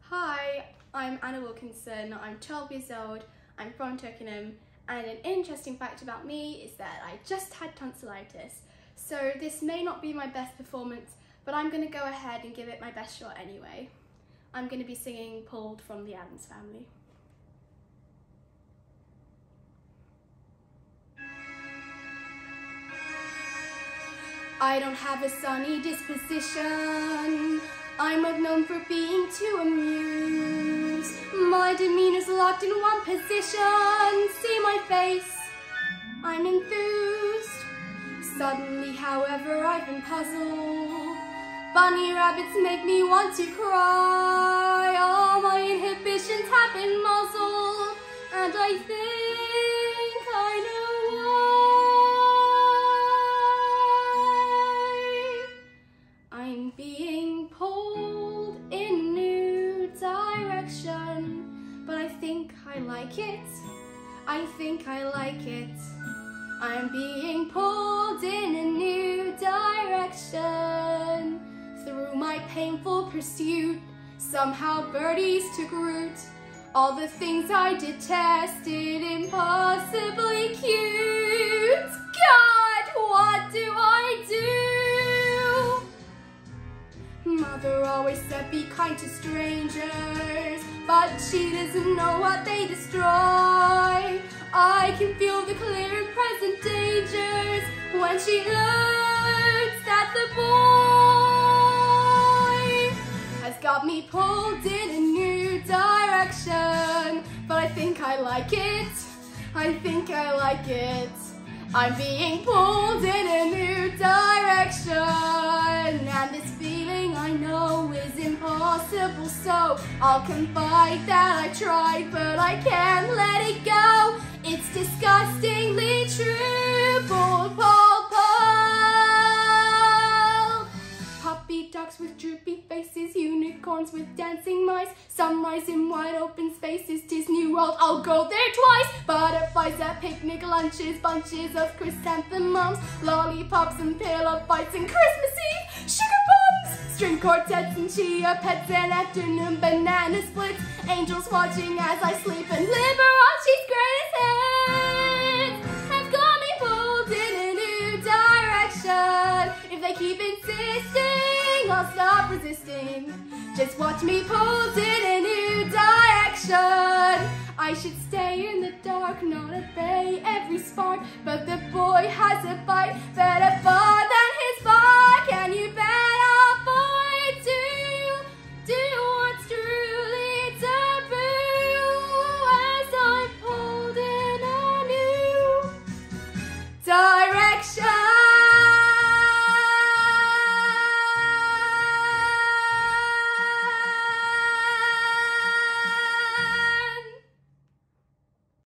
Hi, I'm Anna Wilkinson, I'm 12 years old, I'm from Twickenham, and an interesting fact about me is that I just had tonsillitis. So this may not be my best performance, but I'm going to go ahead and give it my best shot anyway. I'm going to be singing Pulled from the Addams Family. I don't have a sunny disposition. I'm not known for being too amused. My demeanor's locked in one position. See my face, I'm enthused. Suddenly, however, I've been puzzled. Bunny rabbits make me want to cry. All my inhibitions have been muzzled, and I think I know why. I'm being pulled in a new direction, but I think I like it. I think I like it. I'm being pulled in a new direction. Through my painful pursuit, somehow birdies took root. All the things I detested, impossibly cute. God, what do I do? Mother always said be kind to strangers, but she doesn't know what they destroy. I can feel the clear and present dangers when she looks at the boy. Has got me pulled in a new direction, but I think I like it. I think I like it. I'm being pulled in a new direction, and this feeling I know is impossible, so I'll confide that I tried, but I can't let it go. It's disgustingly true. Pulled, pulled, pulled. Puppy dogs with droopy faces, unicorns with dancing mice, sunrise in wide open spaces, Disney World, I'll go there twice. Butterflies at picnic lunches, bunches of chrysanthemums, lollipops and pillow fights and Christmas Eve sugar bombs, string quartets and chia pets and afternoon banana splits, angels watching as I sleep and Liberace's greatest hits have got me pulled in a new direction. If they keep insisting, I'll stop resisting. Just watch me pulled in a new direction. I should stay in the dark, not obey every spark, but the boy has a bite, better far than